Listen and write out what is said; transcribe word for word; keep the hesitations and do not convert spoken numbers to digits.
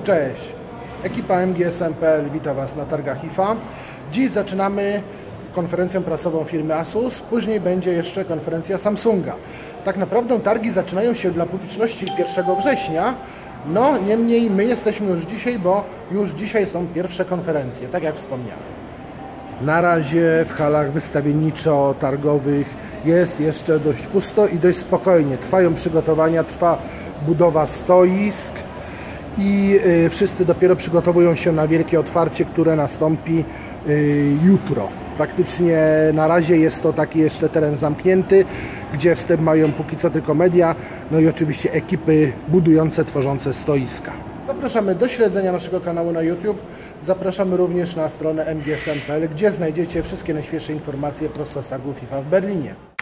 Cześć, ekipa M G S M kropka P L wita Was na targach I F A. Dziś zaczynamy konferencją prasową firmy Asus, później będzie jeszcze konferencja Samsunga. Tak naprawdę targi zaczynają się dla publiczności pierwszego września, no niemniej my jesteśmy już dzisiaj, bo już dzisiaj są pierwsze konferencje, tak jak wspomniałem. Na razie w halach wystawienniczo-targowych jest jeszcze dość pusto i dość spokojnie. Trwają przygotowania, trwa budowa stoisk i y, wszyscy dopiero przygotowują się na wielkie otwarcie, które nastąpi y, jutro. Praktycznie na razie jest to taki jeszcze teren zamknięty, gdzie wstęp mają póki co tylko media, no i oczywiście ekipy budujące, tworzące stoiska. Zapraszamy do śledzenia naszego kanału na YouTube. Zapraszamy również na stronę M G S M kropka P L, gdzie znajdziecie wszystkie najświeższe informacje prosto z targów I F A w Berlinie.